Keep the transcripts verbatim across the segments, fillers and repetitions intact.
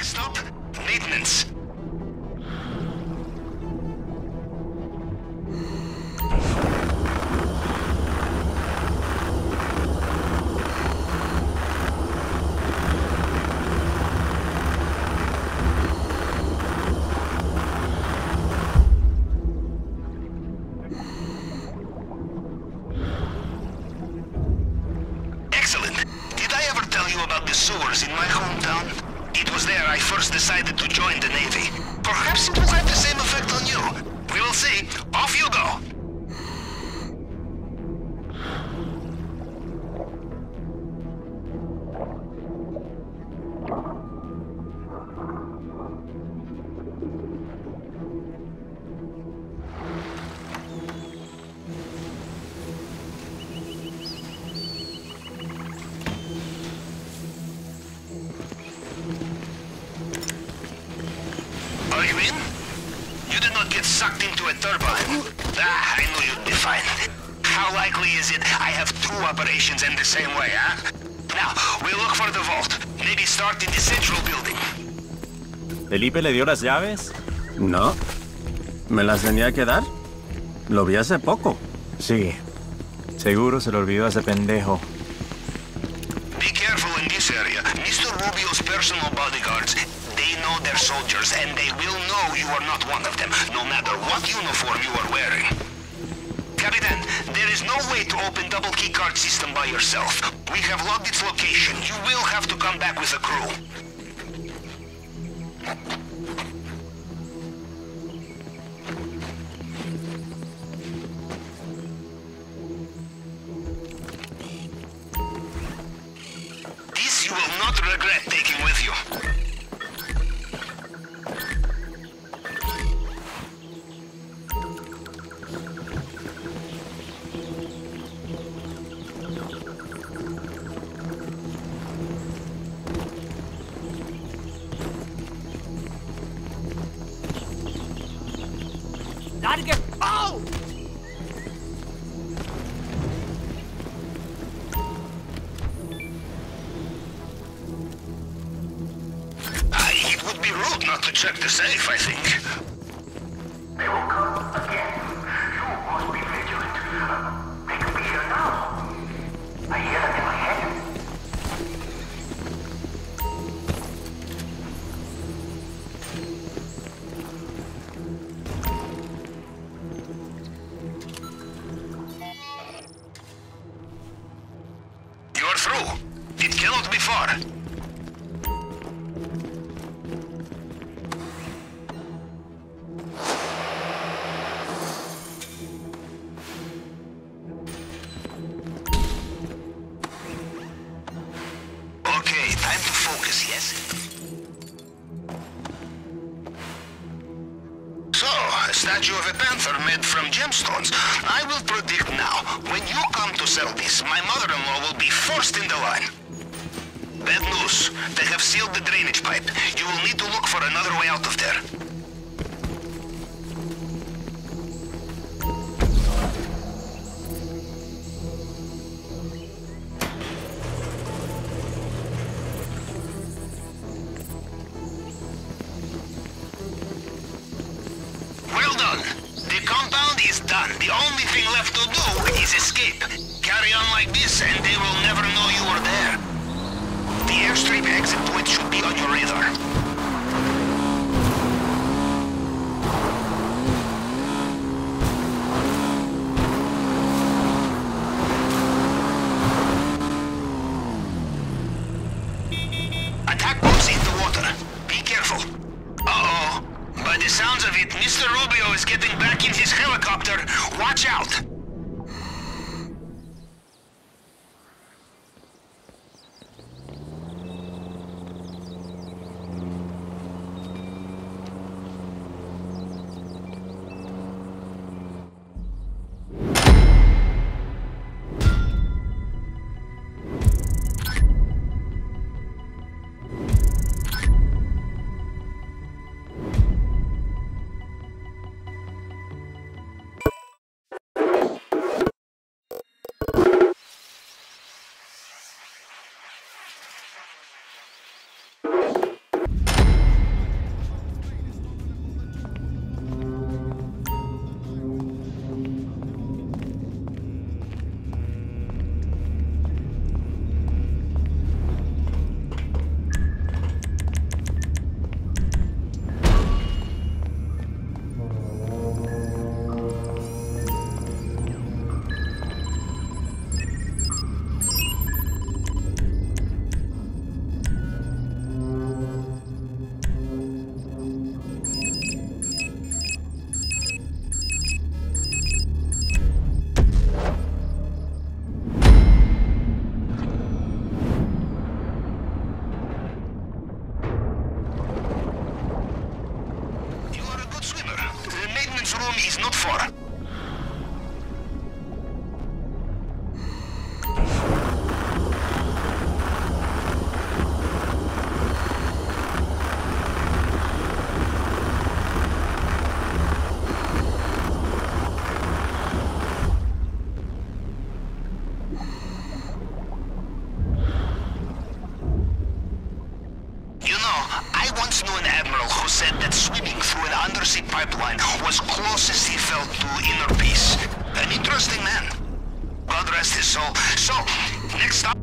Next up, maintenance. Sewers in my hometown. It was there I first decided to join the Navy. Perhaps it will have the same effect on you. We will see. Off you go. Are you in? You did not get sucked into a turbine. Ah, I knew you'd be fine. How likely is it I have two operations in the same way, huh? Now, we'll look for the vault. Maybe start in the central building. ¿Felipe le dio las llaves? No. ¿Me las tenía que dar? Lo vi hace poco. Sí. Seguro se lo olvidó a ese pendejo. Be careful in this area. Mister Rubio's personal bodyguards, they know their soldiers, and they will know you are not one of them, no matter what uniform you are wearing. Capitan, there is no way to open double keycard system by yourself. We have logged its location. You will have to come back with a crew. This you will not regret taking with you. Gotta get. Oh! Uh, it would be rude not to check the safe, I think. They will come again. You must be vigilant. They could be here now. I hear them in my head. You're through. It cannot be far. Okay, time to focus, yes? So, a statue of a panther made from gemstones. I will predict now, when you come to sell this, my mother-in-law will be first in the line. Bad news. They have sealed the drainage pipe. You will need to look for another way out of there. Well done. The compound is done. The only thing left to do is escape. Carry on like this and they will never know you are there. The airstrip exit point should be on your radar. Attack boats in the water. Be careful. Uh-oh. By the sounds of it, Mister Rubio is getting back in his helicopter. Watch out! home is not far. Pipeline was closest he felt to inner peace. An interesting man. God rest his soul. So, next stop.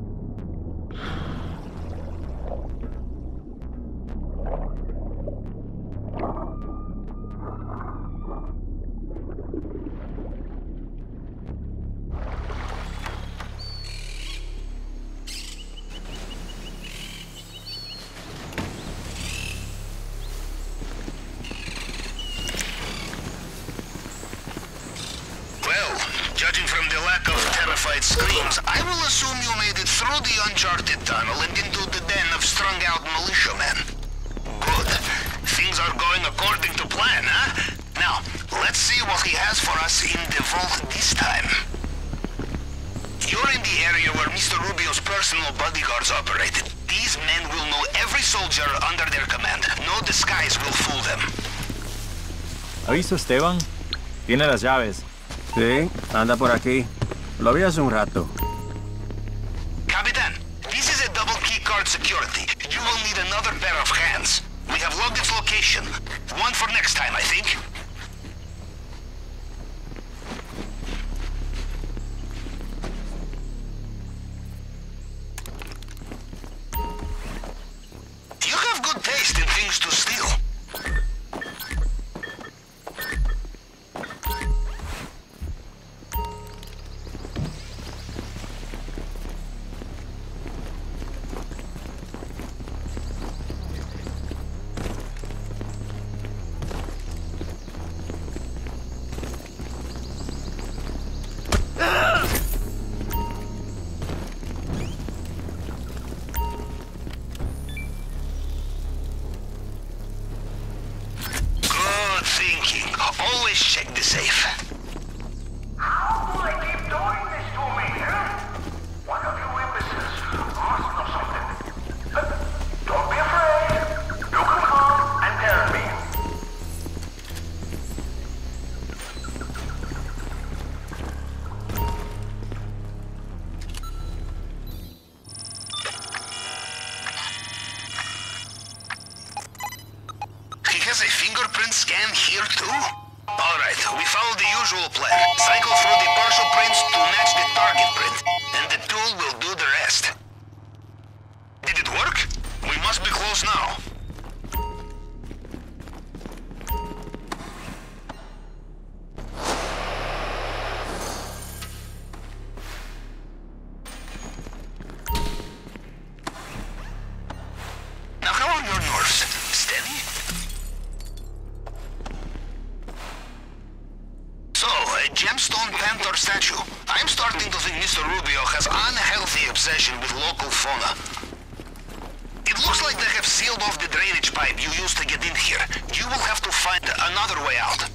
Judging from the lack of terrified screams, I will assume you made it through the uncharted tunnel and into the den of strung-out militiamen. Good. Things are going according to plan, huh? Now, let's see what he has for us in the vault this time. You're in the area where Mister Rubio's personal bodyguards operated. These men will know every soldier under their command. No disguise will fool them. ¿Ha visto Esteban? Tiene las llaves. Sí, anda por aquí. Lo vi hace un rato. Capitan, this is a double key card security. You will need another pair of hands. We have logged its location. One for next time, I think. You have good taste in things to steal. Always check the safe. How do they keep doing this to me, huh? One of you imbeciles must know something. Uh, Don't be afraid. You can come and tell me. He has a fingerprint scan here too? Alright, we follow the usual plan. Cycle through the partial prints to match the target print, and the tool will do the rest. Did it work? We must be close now. Now how are your nerves? Steady? So, a gemstone panther statue. I'm starting to think Mister Rubio has unhealthy obsession with local fauna. It looks like they have sealed off the drainage pipe you used to get in here. You will have to find another way out.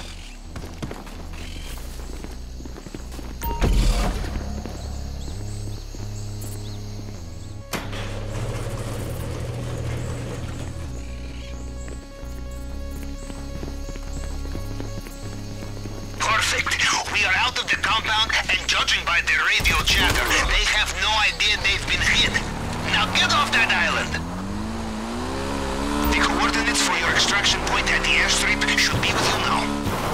Perfect. We are out of the compound, and judging by their radio chatter, they have no idea they've been hit. Now get off that island! The coordinates for your extraction point at the airstrip should be with you now.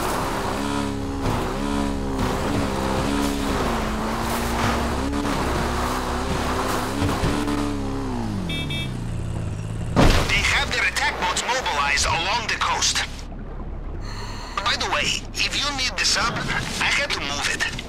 They have their attack boats mobilized along the coast. By the way, if you need the sub, I had to move it.